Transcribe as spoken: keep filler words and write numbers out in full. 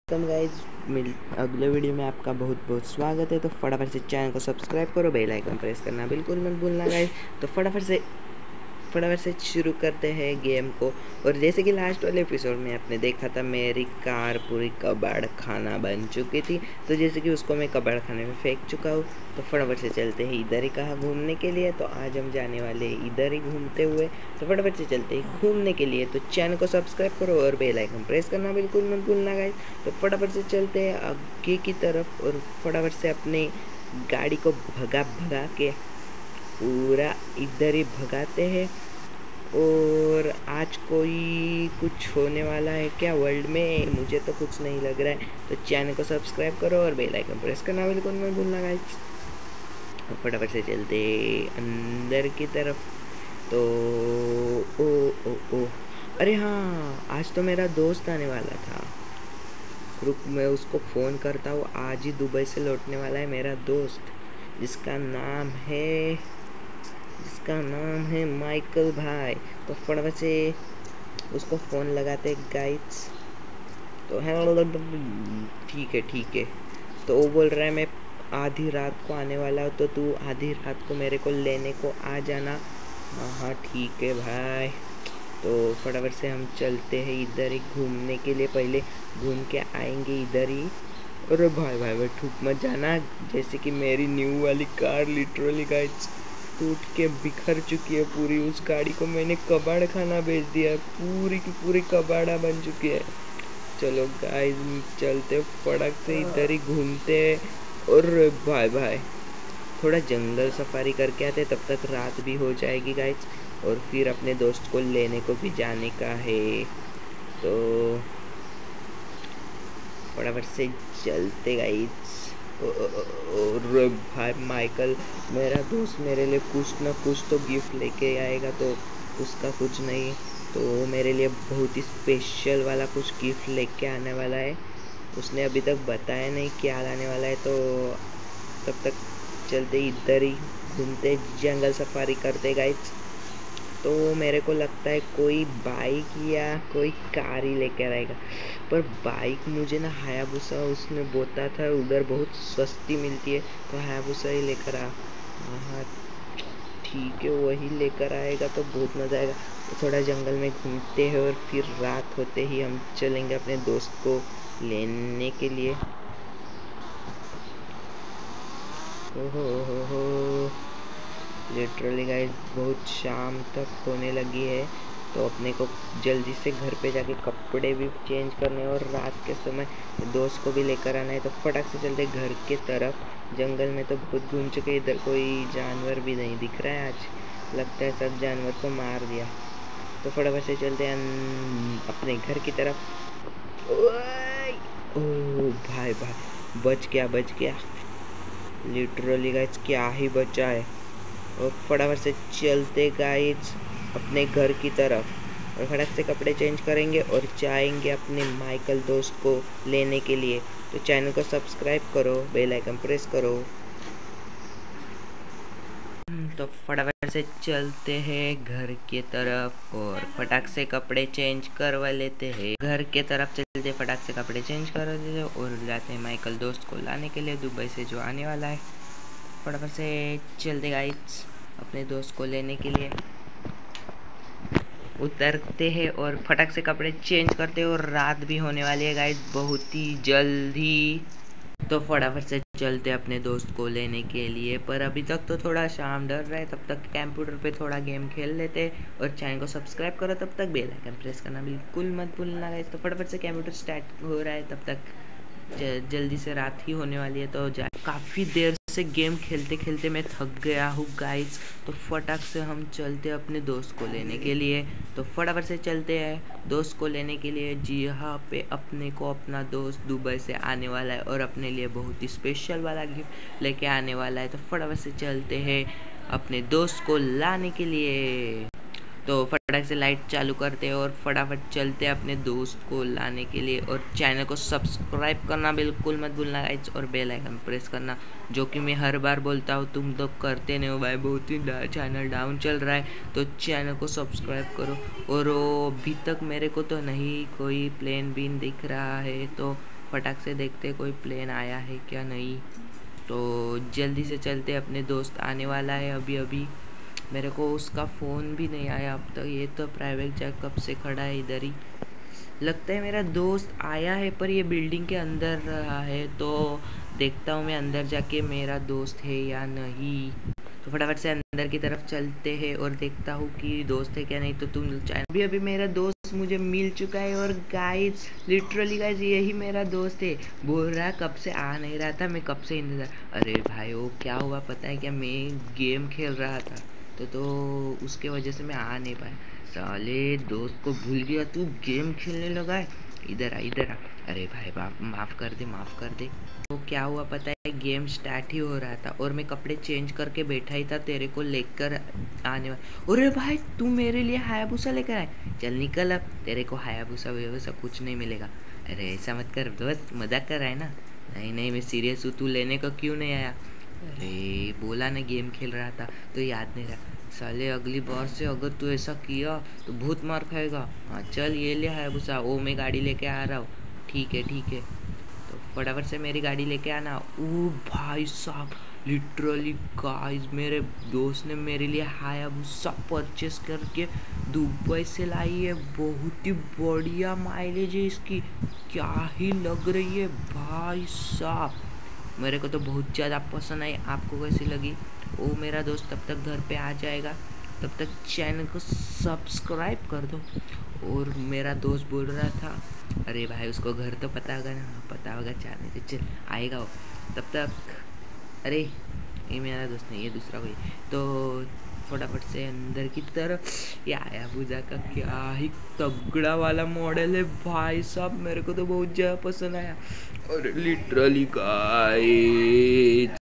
Welcome guys, मिल अगले video में आपका बहुत बहुत स्वागत है। तो फटाफट से चैनल को सब्सक्राइब करो, बेल आइकन प्रेस करना बिल्कुल मत भूलना गाइज। तो फटाफट से फटाफट से शुरू करते हैं गेम को। और जैसे कि लास्ट वाले एपिसोड में आपने देखा था, मेरी कार पूरी कबाड़ खाना बन चुकी थी। तो जैसे कि उसको मैं कबाड़ खाने में फेंक चुका हूँ, तो फटाफट से चलते हैं इधर ही कहाँ घूमने के लिए। तो आज हम जाने वाले हैं इधर ही घूमते हुए। तो फटाफट से चलते हैं घूमने के लिए। तो चैनल को सब्सक्राइब करो और बेल आइकन प्रेस करना बिल्कुल मत भूलना गाइस। तो फटाफट से चलते हैं आगे की तरफ और फटाफट से अपने गाड़ी को भगा भगा के पूरा इधर ही भगाते हैं। और आज कोई कुछ होने वाला है क्या वर्ल्ड में? मुझे तो कुछ नहीं लग रहा है। तो चैनल को सब्सक्राइब करो और बेल आइकन प्रेस करना बिल्कुल मत भूलना गाइस। फटाफट से चलते अंदर की तरफ। तो ओ ओ ओ अरे हाँ, आज तो मेरा दोस्त आने वाला था। रुक, मैं उसको फ़ोन करता हूँ। आज ही दुबई से लौटने वाला है मेरा दोस्त, जिसका नाम है जिसका नाम है माइकल भाई। तो फटाफट से उसको फ़ोन लगाते गाइस। तो हेलो, ठीक है ठीक है। तो वो बोल रहा है मैं आधी रात को आने वाला हूँ, तो तू आधी रात को मेरे को लेने को आ जाना। हाँ ठीक है भाई। तो फटाफट से हम चलते हैं इधर ही घूमने के लिए। पहले घूम के आएंगे इधर ही। अरे भाई भाई भाई ठुक मत जाना। जैसे कि मेरी न्यू वाली कार लिटरली गाइस टूट के बिखर चुकी है पूरी। उस गाड़ी को मैंने कबाड़ खाना बेच दिया है, पूरी की पूरी कबाड़ा बन चुकी है। चलो गाइस चलते फटाक से इधर ही घूमते हैं। और भाई भाई थोड़ा जंगल सफारी करके आते, तब तक रात भी हो जाएगी गाइस। और फिर अपने दोस्त को लेने को भी जाने का है। तो फटाफट से चलते गाइस। और भाई माइकल मेरा दोस्त मेरे लिए कुछ ना कुछ तो गिफ्ट लेके आएगा। तो उसका कुछ नहीं, तो मेरे लिए बहुत ही स्पेशल वाला कुछ गिफ्ट लेके आने वाला है। उसने अभी तक बताया नहीं क्या लाने वाला है। तो तब तक चलते इधर ही घूमते, जंगल सफारी करते गाइस। तो मेरे को लगता है कोई बाइक या कोई कार ही लेकर आएगा। पर बाइक मुझे ना हायाबुसा उसने बोता था उधर बहुत सस्ती मिलती है, तो हायाबुसा ही लेकर आ। हाँ ठीक है, वही लेकर आएगा तो बहुत मज़ा आएगा। तो थोड़ा जंगल में घूमते हैं और फिर रात होते ही हम चलेंगे अपने दोस्त को लेने के लिए। ओहो हो हो लिटरली गाइस बहुत शाम तक होने लगी है। तो अपने को जल्दी से घर पे जाके कपड़े भी चेंज करने और रात के समय दोस्त को भी लेकर आना है। तो फटाक से चलते घर के तरफ। जंगल में तो बहुत घूम चुके, इधर कोई जानवर भी नहीं दिख रहा है आज। लगता है सब जानवर को मार दिया। तो फटाफट से चलते हैं अपने घर की तरफ। ओह भाई भाई बच गया बच गया लिटरली गाइस, क्या ही बचा है। और फटाफट से चलते गाइस अपने घर की तरफ। और फटाक से कपड़े चेंज करेंगे और जाएंगे अपने माइकल दोस्त को लेने के लिए। तो चैनल को सब्सक्राइब करो, बेल आइकन प्रेस करो। तो फटाफट से चलते हैं घर की तरफ और फटाक से कपड़े चेंज करवा लेते हैं। घर के तरफ चलते फटाक से कपड़े चेंज कर लेते हैं और जाते हैं माइकल दोस्त को लाने के लिए, दुबई से जो आने वाला है। फटाफट से चलते गाइस अपने दोस्त को लेने के लिए। उतरते हैं और फटाक से कपड़े चेंज करते हैं। और रात भी होने वाली है गाइस बहुत ही जल्दी। तो फटाफट से चलते अपने दोस्त को लेने के लिए। पर अभी तक तो थोड़ा शाम डर रहा है, तब तक कंप्यूटर पे थोड़ा गेम खेल लेते। और चैनल को सब्सक्राइब करो, तब तक बेल आइकन प्रेस करना बिल्कुल मत भूलना गाइस। तो फटाफट से कंप्यूटर स्टार्ट हो रहा है, तब तक जल्दी से रात ही होने वाली है। तो जा काफ़ी देर से गेम खेलते खेलते मैं थक गया हूँ गाइस। तो फटाक से हम चलते अपने दोस्त को लेने के लिए। तो फटाफट से चलते हैं दोस्त को लेने के लिए। जी हाँ, पे अपने को अपना दोस्त दुबई से आने वाला है और अपने लिए बहुत ही स्पेशल वाला गिफ्ट लेके आने वाला है। तो फटाफट से चलते हैं अपने दोस्त को लाने के लिए। तो फटाक से लाइट चालू करते हैं और फटाफट चलते हैं अपने दोस्त को लाने के लिए। और चैनल को सब्सक्राइब करना बिल्कुल मत भूलना गाइस और बेल आइकन प्रेस करना, जो कि मैं हर बार बोलता हूँ, तुम तो करते नहीं हो भाई। बहुत ही चैनल डाउन चल रहा है, तो चैनल को सब्सक्राइब करो। और अभी तक मेरे को तो नहीं कोई प्लेन बीन दिख रहा है, तो फटाक से देखते कोई प्लेन आया है क्या नहीं। तो जल्दी से चलते, अपने दोस्त आने वाला है अभी अभी। मेरे को उसका फ़ोन भी नहीं आया अब तक। ये तो प्राइवेट जेट कब से खड़ा है इधर ही। लगता है मेरा दोस्त आया है पर ये बिल्डिंग के अंदर रहा है, तो देखता हूँ मैं अंदर जाके मेरा दोस्त है या नहीं। तो फटाफट से अंदर की तरफ चलते हैं और देखता हूँ कि दोस्त है क्या नहीं। तो तुम चाहे अभी अभी मेरा दोस्त मुझे मिल चुका है और गाइस लिटरली गाइस यही मेरा दोस्त है। बोल रहा कब से आ नहीं रहा था, मैं कब से इंतज़ार। अरे भाई वो क्या हुआ पता है क्या, मैं गेम खेल रहा था तो तो उसके वजह से मैं आ नहीं पाया। साले दोस्त को भूल गया, तू गेम खेलने लगा है। इधर आ इधर आ। अरे भाई बाप माफ़ कर दे माफ़ कर दे। तो क्या हुआ पता है, गेम स्टार्ट ही हो रहा था और मैं कपड़े चेंज करके बैठा ही था तेरे को लेकर आने वाला। अरे भाई तू मेरे लिए हायाबुसा लेकर आए, चल निकल अब, तेरे को हायाबुसा वैसा कुछ नहीं मिलेगा। अरे ऐसा मत कर दोस्त, मजाक कर रहा है ना। नहीं नहीं मैं सीरियस हूँ, तू लेने का क्यों नहीं आया। अरे बोला ना गेम खेल रहा था तो याद नहीं रहा। साले अगली बार से अगर तू ऐसा किया तो बहुत मार खाएगा। हाँ चल ये ले हायाबुसा, ओ मैं गाड़ी लेके आ रहा हूँ। ठीक है ठीक है, तो फटाफट से मेरी गाड़ी लेके आना। ओ भाई साहब लिटरली गाइस मेरे दोस्त ने मेरे लिए हायाबुसा परचेस करके दुबई से लाई है। बहुत ही बढ़िया माइलेज है इसकी, क्या ही लग रही है भाई साहब। मेरे को तो बहुत ज़्यादा पसंद आई, आपको कैसी लगी। वो मेरा दोस्त तब तक घर पे आ जाएगा, तब तक चैनल को सब्सक्राइब कर दो। और मेरा दोस्त बोल रहा था, अरे भाई उसको घर तो पता होगा ना, पता होगा जाने दे चल आएगा वो तब तक। अरे ये मेरा दोस्त नहीं, ये दूसरा कोई। तो फटाफट से अंदर की तरफ। ये हायाबुसा का क्या ही तगड़ा वाला मॉडल है भाई साहब, मेरे को तो बहुत ज़्यादा पसंद आया। और लिटरली गाइस